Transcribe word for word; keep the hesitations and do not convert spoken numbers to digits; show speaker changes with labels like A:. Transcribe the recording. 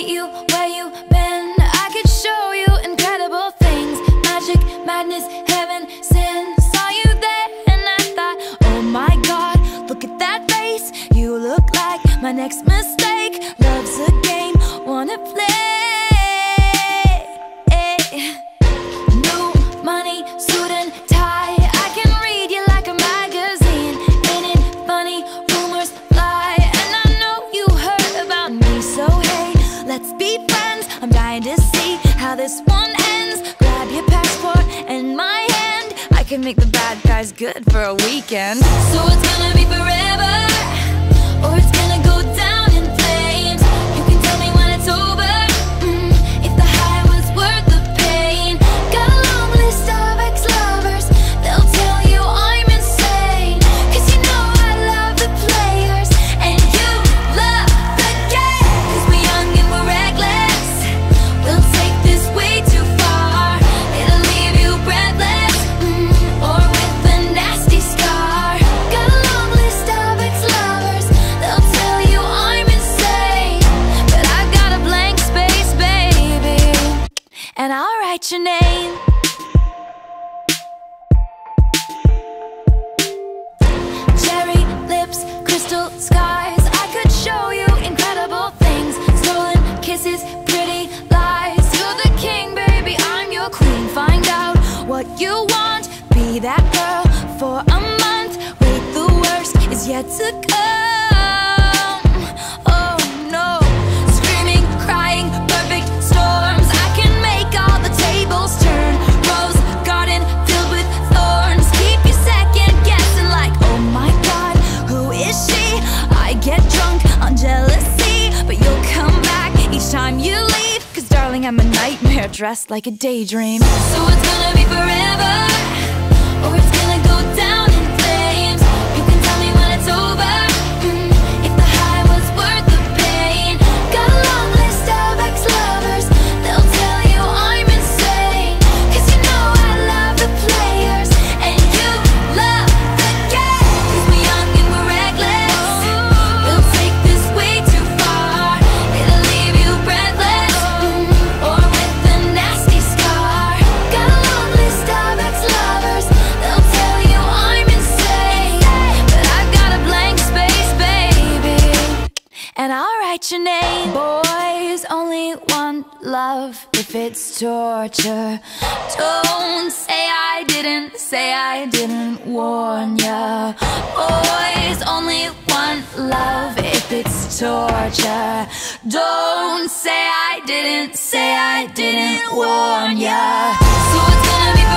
A: meet you where you been. I could show you incredible things. Magic, madness, heaven, sin. Saw you there and I thought, oh my God, look at that face. You look like my next mistake. Love's a game, wanna play. New money, suit and tie. I can read you like a magazine. Ain't it funny? Rumors fly, and I know you heard about me. So hey, let's be friends. I'm dying to see how this one ends. Grab your passport and my hand. I can make the bad guys good for a weekend. So it's gonna be forever, or it's gonna go down in flames. You can tell me when it's over, mm, if the high was worth the pain. Got a long list of ex-lovers, they'll tell you I'm insane. Cause you know I love the players, and you love the game. Cause we're young and we're reckless, we'll take this way too far. It'll leave you breathless, mm, or with a nasty scar. Got a long list of ex-lovers, they'll tell you I'm insane. But I've got a blank space, baby, and I'll write your name. Cherry lips, crystal skies. I could show you incredible things. Stolen kisses, pretty lies. You're the king, baby, I'm your queen. Find out what you want, be that girl for a month. Wait, the worst is yet to come. Oh no, screaming, crying, perfect storms. I can make all the tables turn. Rose garden filled with thorns. Keep you second guessing like, oh my God, who is she? I get drunk on jealousy, but you'll come back each time you leave. Cause darling, I'm a nightmare dressed like a daydream. So it's gonna be forever, or it's gonna go down in flames. You can tell me when it's over, mm, if the high was worth the pain. Got a long list of ex-lovers, they'll tell you I'm insane. Cause you know I love the players, and you love the game. Cause we're young and we're reckless, we'll take this way too far. It'll leave you breathless, mm, or with a nasty scar. Got a long list of ex-lovers, they'll tell you I'm insane. But I've got a blank space, baby, and I'll write your name. Boys only want love if it's torture. Don't say I didn't, say I didn't warn ya. Boys only want love if it's torture. Don't say I didn't, say I didn't warn ya. So it's gonna be